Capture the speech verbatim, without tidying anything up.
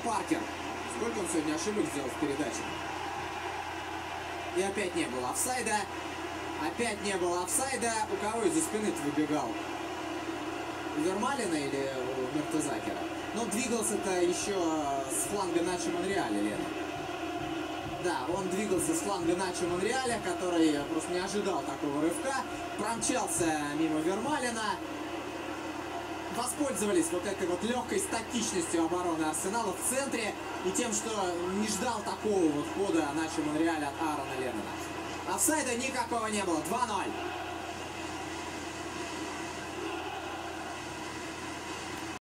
Паркер. Сколько он сегодня ошибок сделал в передаче. И опять не было офсайда. Опять не было офсайда. У кого из-за спины-то выбегал? У Вермалина или у Мертезакера? Но двигался-то еще с фланга Начо Монреаля, Лена. Да, он двигался с фланга Начо Монреаля, который просто не ожидал такого рывка. Промчался мимо Вермалина. Воспользовались вот этой вот легкой статичностью обороны Арсенала в центре и тем, что не ждал такого вот хода Начо Монреаля от Аарона Леннона. Офсайда никакого не было. два ноль.